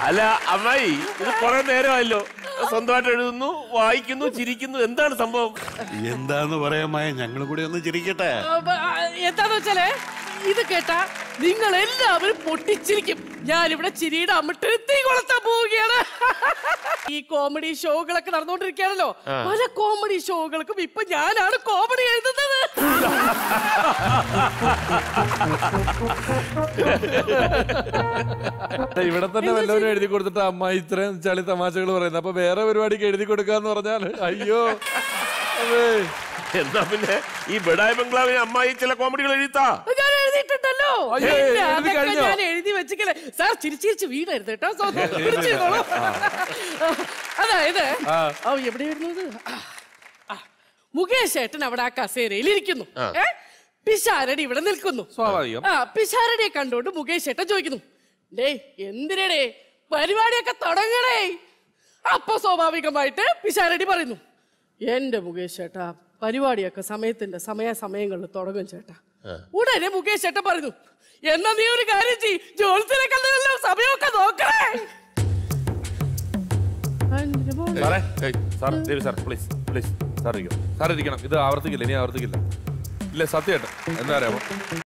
അല്ല അമ്മായി, ഇത് കുറെ നേരമായല്ലോ സ്വന്തമായിട്ട് എഴുതുന്നു, വായിക്കുന്നു, ചിരിക്കുന്നു. എന്താണ് സംഭവം? എന്താന്ന് പറയാമായ ഞങ്ങളും കൂടി ഒന്ന് ചിരിക്കട്ടെ. എന്താന്ന് വെച്ചാലേ, ഇത് കേട്ടാ നിങ്ങൾ എല്ലാവരും പൊട്ടിച്ചിരിക്കും. ഞാനിവിടെ ചിരിയുടെ അമിട്ടിൽ തീ കൊളുത്താൻ പോവുകയാണ്. ഈ കോമഡി ഷോകളൊക്കെ നടന്നുകൊണ്ടിരിക്കുകയാണല്ലോ. പല കോമഡി ഷോകൾക്കും ഇപ്പൊ ഞാനാണ് കോമഡി എഴുതുന്നത്. ഇവിടെ തന്നെ വല്ലവരും എഴുതി കൊടുത്തിട്ട് അമ്മായി ഇത്രയും ചളി തമാശകൾ പറയുന്നത്. അപ്പൊ വേറെ പരിപാടിക്ക് എഴുതി കൊടുക്കാന്ന് പറഞ്ഞാൽ അയ്യോ. അതെ, എന്നാ പിന്നെ ഈ ബഡായി ബംഗ്ലാവിന് അമ്മായി ചില കോമഡികൾ എഴുതാ. ഞാൻ എഴുതിയിട്ടുണ്ടല്ലോ. ഞാൻ എഴുതി വെച്ചില്ലേ സാർ. ചിരിച്ചിരിച്ച് വീടരുത് കേട്ടോ. അതായത് എവിടെ വരുന്നത്? മുകേഷ് ഏട്ടൻ അവിടെ ആ കസേരയിൽ ഇരിക്കുന്നു. പിഷാരടി ഇവിടെ നിൽക്കുന്നു. സ്വാഭാവികം. പിഷാരടിയെ കണ്ടോണ്ട് മുകേഷ് ഏട്ടൻ ചോദിക്കുന്നു, ഡേ എന്തിനടേ പരിപാടിയൊക്കെ തുടങ്ങണേ? അപ്പൊ സ്വാഭാവികമായിട്ട് പിഷാരടി പറയുന്നു, എന്റെ മുകേഷ് ചേട്ടാ പരിപാടിയൊക്കെ സമയങ്ങളിൽ തുടങ്ങും ചേട്ടാ. ഉടനെ മുകേഷ് ചേട്ടൻ പറഞ്ഞു, എന്നാ നീ ഒരു കാര്യം ചെയ്യ്, ജോലിസിനെ കണ്ടെല്ലാം സമയമൊക്കെ നോക്കണേ. സാർ ഇരിക്കണം. ഇത് ആവർത്തിക്കില്ല, ഇനി ആവർത്തിക്കില്ല. ഇല്ല, സത്യമായിട്ട് എന്താ അറിയാമോ,